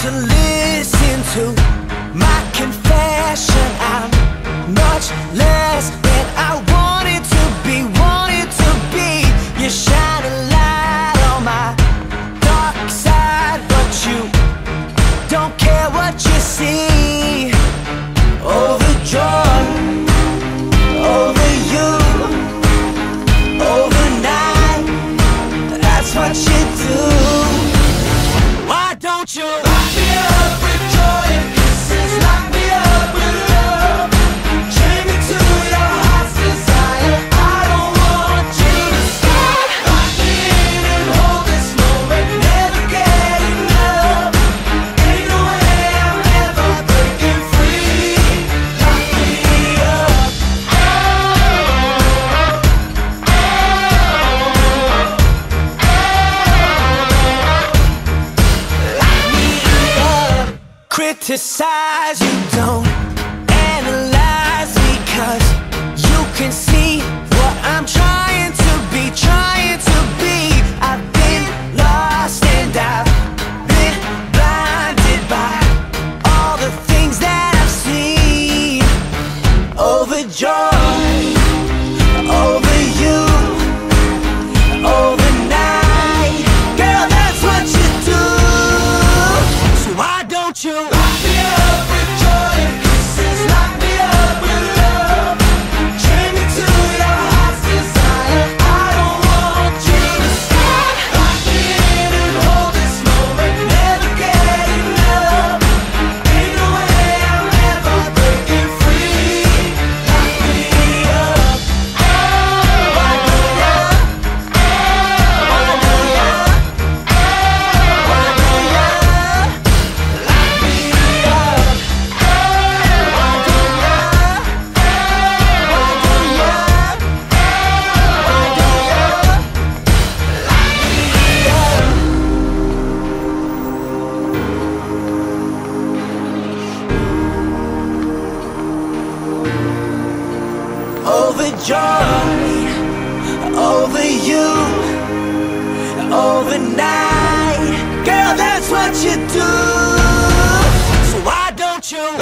to listen to my confession. I'm much less than I wanted to be, wanted to be. You shine a light on my dark side, but you don't care what you see. Overjoyed over you, overnight, that's what you do. Why don't you lock me up with joy and kisses, lock me up with love, chain me to your heart's desire. I don't want you to stop. Lock me in and hold this moment, never get enough. Ain't no way I'm ever breaking free. Lock me up. Criticize, you don't analyze me, 'cause you can see what I'm trying to be, trying to be. I've been lost and I've been blinded by all the things that I've seen. Overjoyed over you, overnight, girl, that's what you do. So why don't you lock me up with joy and kisses, lock me up with love, chain me to your heart's desire. I don't want you to stop. Lock me in and hold this moment, never get enough. Ain't no way I'm ever breaking free. Lock me up. Why do ya? Why do ya? Why do ya? Lock me up. Why do ya? Why do ya? Why do ya? Lock me up. Overjoyed over you, overnight, girl, that's what you do. So why don't you